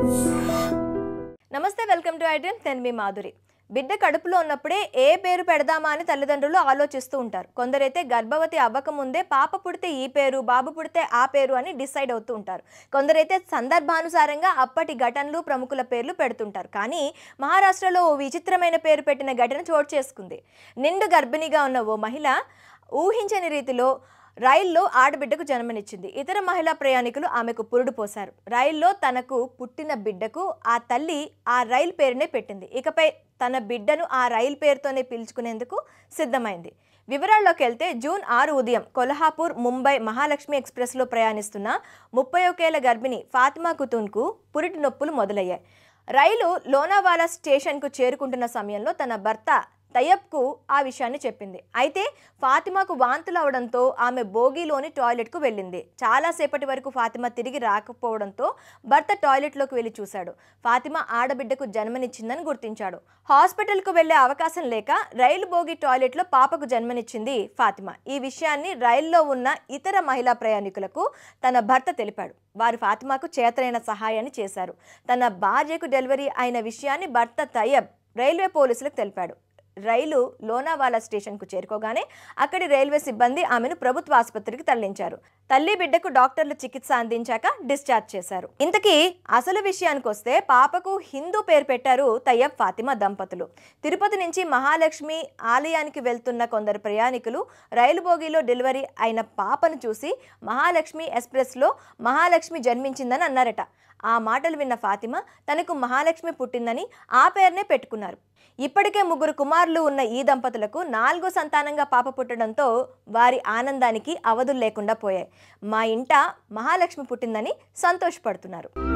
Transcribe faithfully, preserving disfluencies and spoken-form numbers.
నమస్తే, welcome to iDream. నేను మీ మాధురి. బిడ్డ కడుపులో ఉన్నప్పుడే ఏ పేరు పెడదామా అని తల్లిదండ్రులు ఆలోచిస్తూ ఉంటారు. కొందరైతే గర్భవతి అవ్వకముందే పాప పుడితే ఈ పేరు, బాబు పుడితే ఆ పేరు అని డిసైడ్ అవుతూ ఉంటారు. కొందరైతే సందర్భానుసారంగా అప్పటి ఘటనలు, ప్రముఖుల పేర్లు పెడుతుంటారు. కానీ మహారాష్ట్రలో ఓ విచిత్రమైన పేరు పెట్టిన ఘటన చోటు చేసుకుంది. నిండు గర్భిణిగా ఉన్న ఓ మహిళ ఊహించని రీతిలో రైల్లో ఆడబిడ్డకు జన్మనిచ్చింది. ఇతర మహిళా ప్రయాణికులు ఆమెకు పురుడు పోశారు. రైల్లో తనకు పుట్టిన బిడ్డకు ఆ తల్లి ఆ రైలు పేరునే పెట్టింది. ఇకపై తన బిడ్డను ఆ రైలు పేరుతోనే పిలుచుకునేందుకు సిద్ధమైంది. వివరాల్లోకి వెళ్తే జూన్ ఆరు ఉదయం కొల్హాపూర్ ముంబై మహాలక్ష్మి ఎక్స్ప్రెస్లో ప్రయాణిస్తున్న ముప్పై ఒకేళ్ల గర్భిణి ఫాతిమా ఖుతూన్కు పురిటి నొప్పులు మొదలయ్యాయి. రైలు లోనావాలా స్టేషన్కు చేరుకుంటున్న సమయంలో తన భర్త తయ్యబ్కు ఆ విషయాన్ని చెప్పింది. అయితే ఫాతిమాకు వాంతులు అవడంతో ఆమె బోగీలోని టాయిలెట్కు వెళ్ళింది. చాలాసేపటి వరకు ఫాతిమా తిరిగి రాకపోవడంతో భర్త టాయిలెట్లోకి వెళ్ళి చూశాడు. ఫాతిమా ఆడబిడ్డకు జన్మనిచ్చిందని గుర్తించాడు. హాస్పిటల్కు వెళ్లే అవకాశం లేక రైలు బోగి టాయిలెట్లో పాపకు జన్మనిచ్చింది ఫాతిమా. ఈ విషయాన్ని రైల్లో ఉన్న ఇతర మహిళా ప్రయాణికులకు తన భర్త తెలిపాడు. వారు ఫాతిమాకు చేతనైన సహాయాన్ని చేశారు. తన భార్యకు డెలివరీ అయిన విషయాన్ని భర్త తయ్యబ్ రైల్వే పోలీసులకు తెలిపాడు. రైలు లోనావాలా స్టేషన్కు చేరుకోగానే అక్కడి రైల్వే సిబ్బంది ఆమెను ప్రభుత్వ ఆసుపత్రికి తరలించారు. తల్లి బిడ్డకు డాక్టర్లు చికిత్స అందించాక డిశ్చార్జ్ చేశారు. ఇంతకీ అసలు విషయానికి వస్తే పాపకు హిందూ పేరు పెట్టారు తయ్యబ్ ఫాతిమా దంపతులు. తిరుపతి నుంచి మహాలక్ష్మి ఆలయానికి వెళ్తున్న కొందరు ప్రయాణికులు రైలు బోగిలో డెలివరీ అయిన పాపను చూసి మహాలక్ష్మి ఎక్స్ప్రెస్లో మహాలక్ష్మి జన్మించిందని అన్నారట. ఆ మాటలు విన్న ఫాతిమా తనకు మహాలక్ష్మి పుట్టిందని ఆ పేరునే పెట్టుకున్నారు. ఇప్పటికే ముగ్గురు కుమారులు ఉన్న ఈ దంపతులకు నాలుగో సంతానంగా పాప పుట్టడంతో వారి ఆనందానికి అవధులు లేకుండా పోయాయి. మా ఇంట మహాలక్ష్మి పుట్టిందని సంతోషపడుతున్నారు.